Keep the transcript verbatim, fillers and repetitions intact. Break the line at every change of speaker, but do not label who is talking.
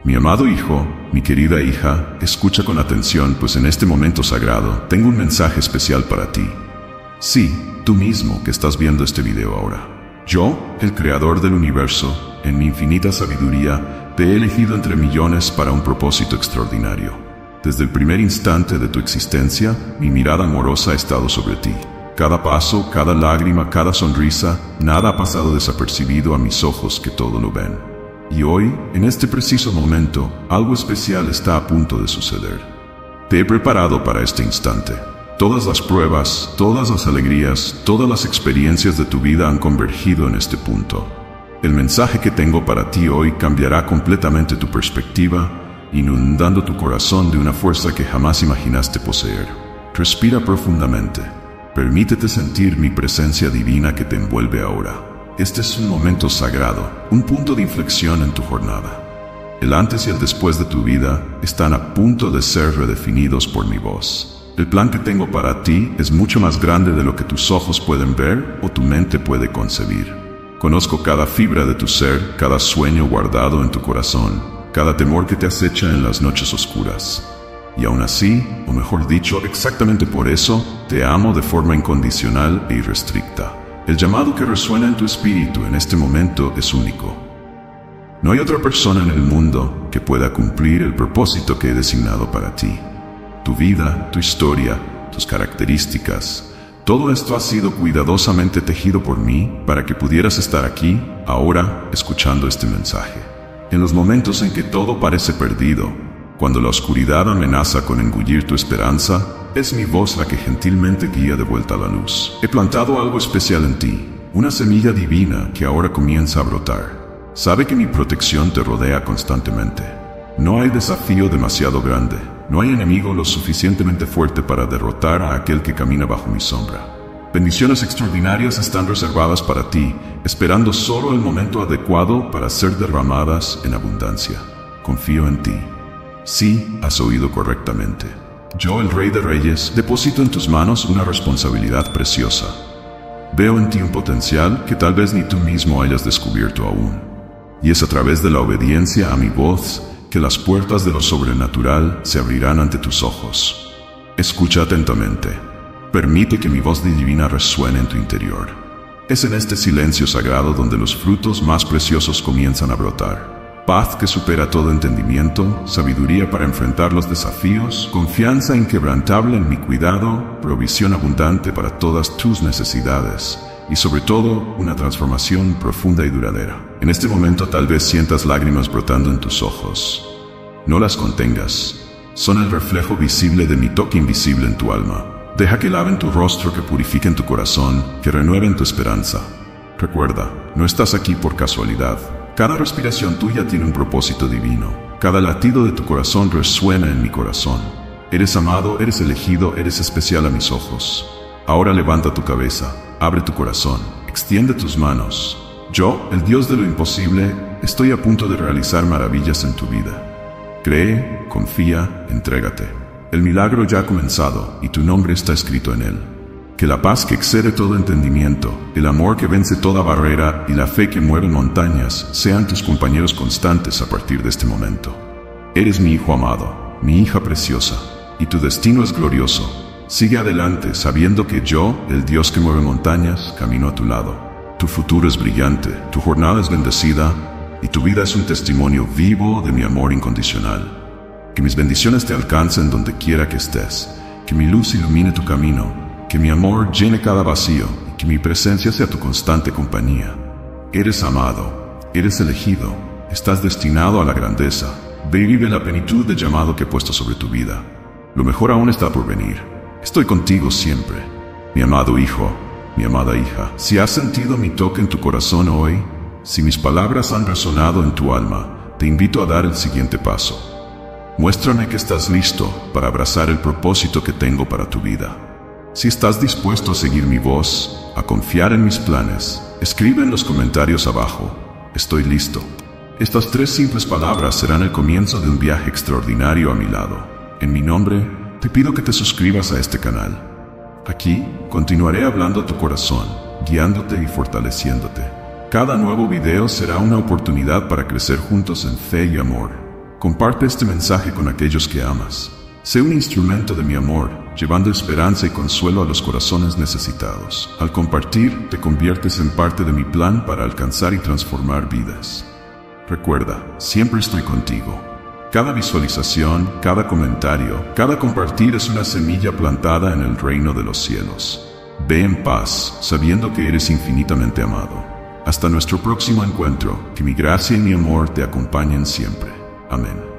Mi amado hijo, mi querida hija, escucha con atención, pues en este momento sagrado tengo un mensaje especial para ti. Sí, tú mismo que estás viendo este video ahora. Yo, el creador del universo, en mi infinita sabiduría, te he elegido entre millones para un propósito extraordinario. Desde el primer instante de tu existencia, mi mirada amorosa ha estado sobre ti. Cada paso, cada lágrima, cada sonrisa, nada ha pasado desapercibido a mis ojos que todo lo ven. Y hoy, en este preciso momento, algo especial está a punto de suceder. Te he preparado para este instante. Todas las pruebas, todas las alegrías, todas las experiencias de tu vida han convergido en este punto. El mensaje que tengo para ti hoy cambiará completamente tu perspectiva, inundando tu corazón de una fuerza que jamás imaginaste poseer. Respira profundamente. Permítete sentir mi presencia divina que te envuelve ahora. Este es un momento sagrado, un punto de inflexión en tu jornada. El antes y el después de tu vida están a punto de ser redefinidos por mi voz. El plan que tengo para ti es mucho más grande de lo que tus ojos pueden ver o tu mente puede concebir. Conozco cada fibra de tu ser, cada sueño guardado en tu corazón, cada temor que te acecha en las noches oscuras. Y aún así, o mejor dicho, exactamente por eso, te amo de forma incondicional e irrestricta. El llamado que resuena en tu espíritu en este momento es único. No hay otra persona en el mundo que pueda cumplir el propósito que he designado para ti. Tu vida, tu historia, tus características, todo esto ha sido cuidadosamente tejido por mí para que pudieras estar aquí, ahora, escuchando este mensaje. En los momentos en que todo parece perdido, cuando la oscuridad amenaza con engullir tu esperanza, es mi voz la que gentilmente guía de vuelta a la luz. He plantado algo especial en ti, una semilla divina que ahora comienza a brotar. Sabe que mi protección te rodea constantemente. No hay desafío demasiado grande, no hay enemigo lo suficientemente fuerte para derrotar a aquel que camina bajo mi sombra. Bendiciones extraordinarias están reservadas para ti, esperando solo el momento adecuado para ser derramadas en abundancia. Confío en ti. Sí, has oído correctamente. Yo, el Rey de Reyes, deposito en tus manos una responsabilidad preciosa. Veo en ti un potencial que tal vez ni tú mismo hayas descubierto aún. Y es a través de la obediencia a mi voz que las puertas de lo sobrenatural se abrirán ante tus ojos. Escucha atentamente. Permite que mi voz divina resuene en tu interior. Es en este silencio sagrado donde los frutos más preciosos comienzan a brotar. Paz que supera todo entendimiento, sabiduría para enfrentar los desafíos, confianza inquebrantable en mi cuidado, provisión abundante para todas tus necesidades y sobre todo una transformación profunda y duradera. En este momento tal vez sientas lágrimas brotando en tus ojos. No las contengas. Son el reflejo visible de mi toque invisible en tu alma. Deja que laven tu rostro, que purifiquen tu corazón, que renueven tu esperanza. Recuerda, no estás aquí por casualidad. Cada respiración tuya tiene un propósito divino. Cada latido de tu corazón resuena en mi corazón. Eres amado, eres elegido, eres especial a mis ojos. Ahora levanta tu cabeza, abre tu corazón, extiende tus manos. Yo, el Dios de lo imposible, estoy a punto de realizar maravillas en tu vida. Cree, confía, entrégate. El milagro ya ha comenzado y tu nombre está escrito en él. Que la paz que excede todo entendimiento, el amor que vence toda barrera y la fe que mueve montañas sean tus compañeros constantes a partir de este momento. Eres mi hijo amado, mi hija preciosa, y tu destino es glorioso. Sigue adelante sabiendo que yo, el Dios que mueve montañas, camino a tu lado. Tu futuro es brillante, tu jornada es bendecida y tu vida es un testimonio vivo de mi amor incondicional. Que mis bendiciones te alcancen donde quiera que estés, que mi luz ilumine tu camino, que mi amor llene cada vacío y que mi presencia sea tu constante compañía. Eres amado, eres elegido, estás destinado a la grandeza. Ve y vive la plenitud del llamado que he puesto sobre tu vida. Lo mejor aún está por venir. Estoy contigo siempre. Mi amado hijo, mi amada hija, si has sentido mi toque en tu corazón hoy, si mis palabras han resonado en tu alma, te invito a dar el siguiente paso. Muéstrame que estás listo para abrazar el propósito que tengo para tu vida. Si estás dispuesto a seguir mi voz, a confiar en mis planes, escribe en los comentarios abajo, estoy listo. Estas tres simples palabras serán el comienzo de un viaje extraordinario a mi lado. En mi nombre, te pido que te suscribas a este canal. Aquí, continuaré hablando a tu corazón, guiándote y fortaleciéndote. Cada nuevo video será una oportunidad para crecer juntos en fe y amor. Comparte este mensaje con aquellos que amas. Sé un instrumento de mi amor, llevando esperanza y consuelo a los corazones necesitados. Al compartir, te conviertes en parte de mi plan para alcanzar y transformar vidas. Recuerda, siempre estoy contigo. Cada visualización, cada comentario, cada compartir es una semilla plantada en el reino de los cielos. Ve en paz, sabiendo que eres infinitamente amado. Hasta nuestro próximo encuentro, que mi gracia y mi amor te acompañen siempre. Amén.